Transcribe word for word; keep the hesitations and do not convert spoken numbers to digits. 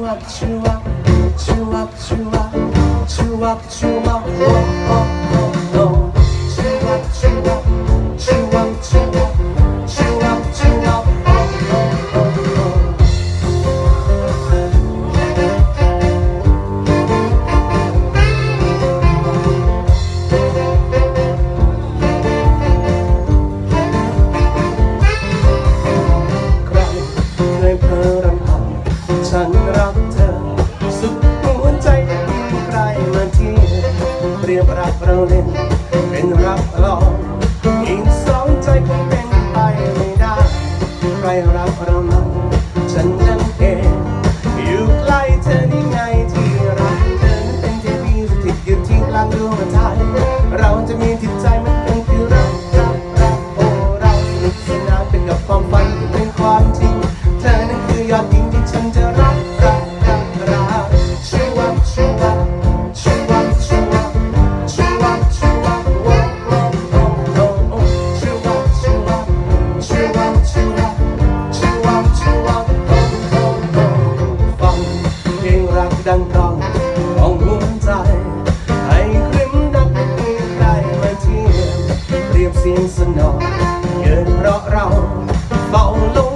up, chew up, chew up, chew up, chew up, chew up, oh, oh, oh, oh. Chew up, chew up, chew up, chew up, chew up, chew up, oh, oh, oh, oh. ฉันรักเธอสุดหัวใจไม่มีใครมาเทียบเปรียบรักเราเล่นเป็นรักลองอีกสองใจคงเป็นไปไม่ได้ใครรักเรานั้นฉันนั่นเองอยู่ใกล้เธอนี่ไงที่รักเธอนั้นเป็นเทพีสถิตอยู่ที่กลางดวงใจเราจะมีจิตใจมันเป็นคือรักรักรักโอ้เราสนุกสนานไปกับความฝันที่เป็นความจริงเธอนั้นคือยอดหญิงที่ฉันจะรักรักรักรักชูวับชูวับชูวับชูวับชูวับชูวับโอ้โอ้โอ้โอ้โอ้ชูวับชูวับชูวับชูวับชูวับชูวับโอ้โอ้โอ้ฟังเพลงรักดังก้องของหัวใจให้ครึ่งนักไม่มีใครมาเทียบเรียบเสียงสนอเกินเพราะเราเฝ้าลง